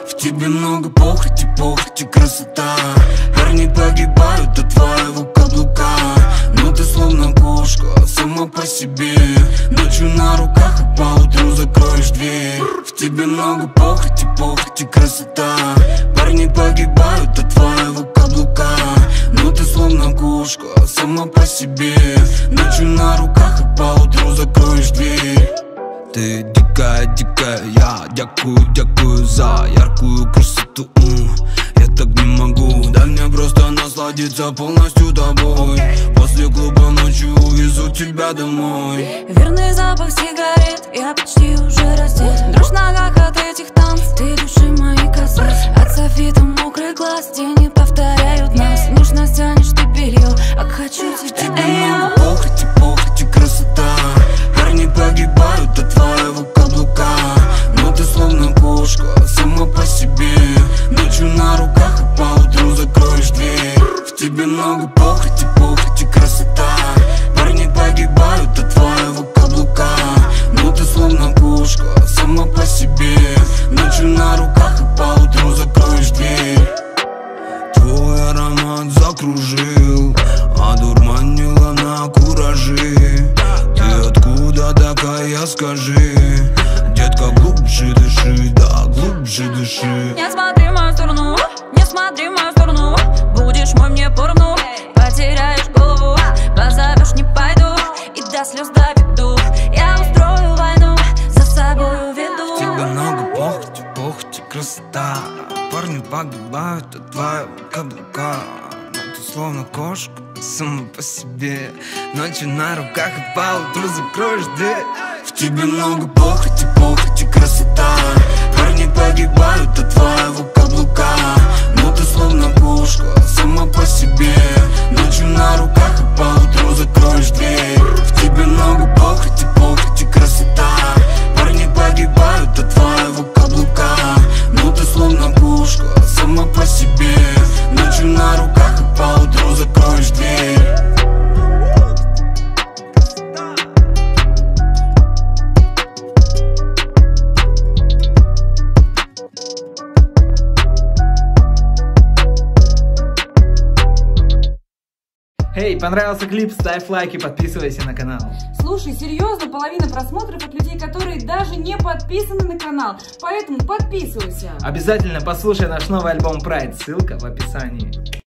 В тебе много похоти, похоти, красота. Парни погибают от твоего каблука. Но ты словно кошка, сама по себе. Ночью на руках, а поутру закроешь дверь. В тебе много похоти, похоти, красота. Парни погибают от твоего каблука. Но ты словно кошка, сама по себе. Ночью на руках, а поутру закроешь дверь. Ты дикая, дикая, я дякую за яркую красоту. Я так не могу, дай мне просто насладиться полностью тобой. После клуба ночью увезу тебя домой. Верный запах сигарет, я почти уже раздет. Дрожь в ногах от этих танцев, ты души мои касаешься. От софита мокрый глаз, тени повторяют нас. Нежно тянешь ты белье, а хочу тебя. В тебе много похоти, похоти, красота. Парни погибают от твоего каблука. Но ты словно кошка, сама по себе. Ночью на руках, а поутру закроешь дверь. В тебе много похоти, похоти, красота. Парни погибают от твоего каблука. Но ты словно кошка, сама по себе. Ночью на руках, а поутру закроешь дверь. Твой аромат закружил, одурманила на кураже. Ты откуда такая, скажи? Детка, глубже дыши, да, глубже дыши. Не смотри в мою сторону, не смотри в мою сторону. Будешь мой, мне поровну, потеряешь голову. Позовешь, не пойду, и до слез доведу. Я устрою войну, за собой уведу. В тебе много похоти, похоти, красота. Парни погибают от твоего каблука. Но ты словно кошка, сама по себе. Ночью на руках, и поутру закроешь дверь. В тебе много похоти, похоти, красота. Парни погибают от твоего каблука. Но ты словно кошка, сама по себе. Ночью на руках, а поутру закроешь дверь. В тебе много похоти, похоти, красота. Парни погибают от твоего каблука. Но ты словно кошка, сама по себе. Ночью на руках, а поутру закроешь дверь. Эй, понравился клип? Ставь лайк и подписывайся на канал. Слушай, серьезно, половина просмотров от людей, которые даже не подписаны на канал. Поэтому подписывайся. Обязательно послушай наш новый альбом Pride, ссылка в описании.